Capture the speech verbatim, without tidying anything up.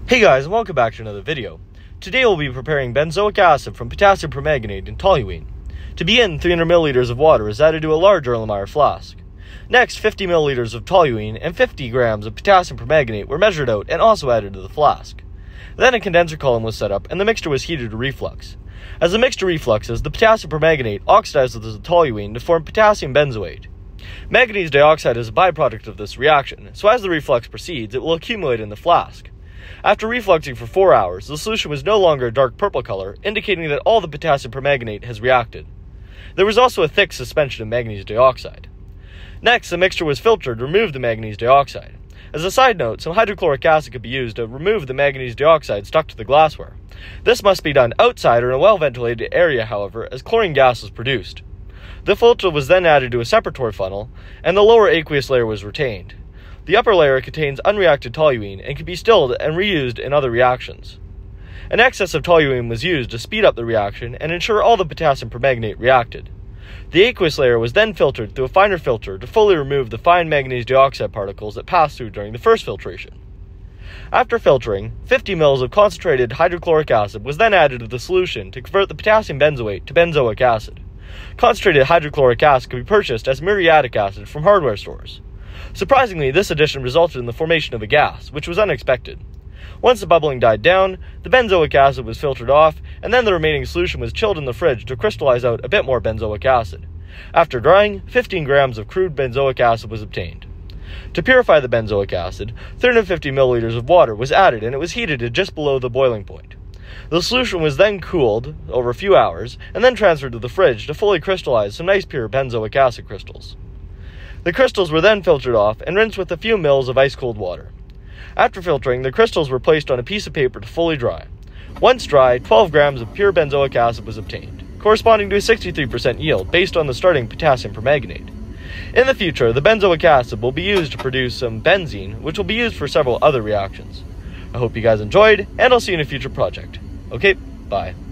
Hey guys, and welcome back to another video. Today we'll be preparing benzoic acid from potassium permanganate and toluene. To begin, three hundred milliliters of water is added to a large Erlenmeyer flask. Next, fifty milliliters of toluene and fifty grams of potassium permanganate were measured out and also added to the flask. Then a condenser column was set up and the mixture was heated to reflux. As the mixture refluxes, the potassium permanganate oxidizes the toluene to form potassium benzoate. Manganese dioxide is a byproduct of this reaction, so as the reflux proceeds, it will accumulate in the flask. After refluxing for four hours, the solution was no longer a dark purple color, indicating that all the potassium permanganate has reacted. There was also a thick suspension of manganese dioxide. Next, the mixture was filtered to remove the manganese dioxide. As a side note, some hydrochloric acid could be used to remove the manganese dioxide stuck to the glassware. This must be done outside or in a well-ventilated area, however, as chlorine gas was produced. The filter was then added to a separatory funnel, and the lower aqueous layer was retained. The upper layer contains unreacted toluene and can be distilled and reused in other reactions. An excess of toluene was used to speed up the reaction and ensure all the potassium permanganate reacted. The aqueous layer was then filtered through a finer filter to fully remove the fine manganese dioxide particles that passed through during the first filtration. After filtering, fifty milliliters of concentrated hydrochloric acid was then added to the solution to convert the potassium benzoate to benzoic acid. Concentrated hydrochloric acid can be purchased as muriatic acid from hardware stores. Surprisingly, this addition resulted in the formation of a gas, which was unexpected. Once the bubbling died down, the benzoic acid was filtered off, and then the remaining solution was chilled in the fridge to crystallize out a bit more benzoic acid. After drying, fifteen grams of crude benzoic acid was obtained. To purify the benzoic acid, three hundred fifty milliliters of water was added and it was heated to just below the boiling point. The solution was then cooled over a few hours and then transferred to the fridge to fully crystallize some nice pure benzoic acid crystals. The crystals were then filtered off and rinsed with a few mils of ice-cold water. After filtering, the crystals were placed on a piece of paper to fully dry. Once dry, twelve grams of pure benzoic acid was obtained, corresponding to a sixty-three percent yield based on the starting potassium permanganate. In the future, the benzoic acid will be used to produce some benzene, which will be used for several other reactions. I hope you guys enjoyed, and I'll see you in a future project. Okay, bye.